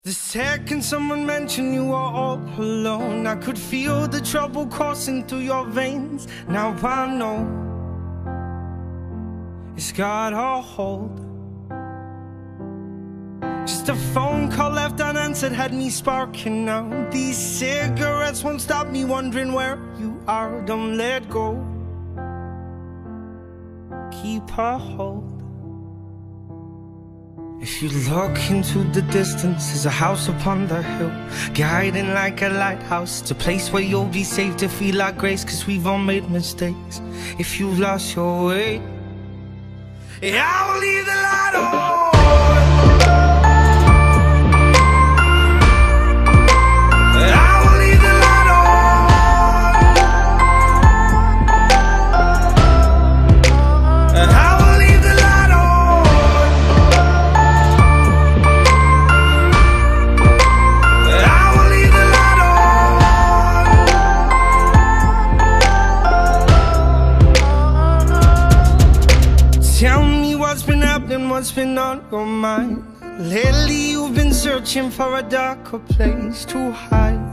The second someone mentioned you were all alone, I could feel the trouble coursing through your veins. Now I know it's got a hold. Just a phone call left unanswered had me sparking now. These cigarettes won't stop me wondering where you are. Don't let go, keep a hold. If you look into the distance, there's a house upon the hill, guiding like a lighthouse. It's a place where you'll be safe to feel like grace, 'cause we've all made mistakes. If you've lost your way, I will leave the light on. Tell me what's been happening, what's been on your mind. Lately you've been searching for a darker place to hide.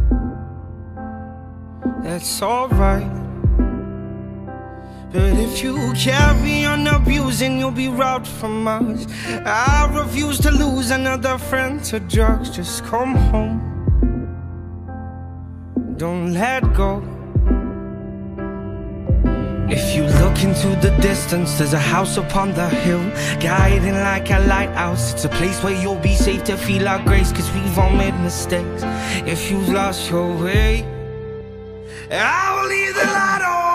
That's alright, but if you carry on abusing, you'll be robbed from us. I refuse to lose another friend to drugs. Just come home, don't let go. If you look into the distance, there's a house upon the hill, guiding like a lighthouse. It's a place where you'll be safe to feel our grace, 'cause we've all made mistakes. If you've lost your way, I will leave the light on.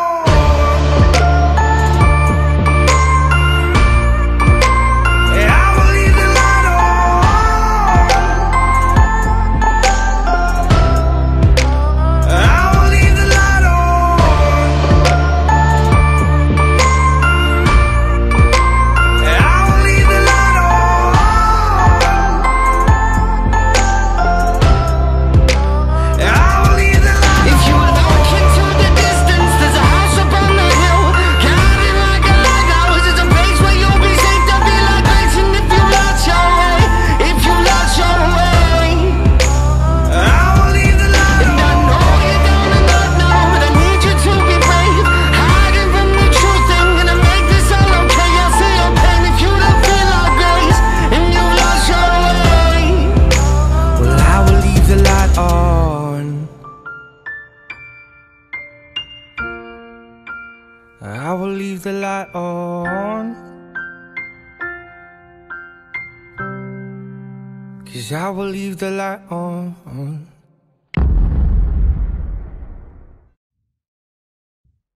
I will leave the light on, 'cause I will leave the light on.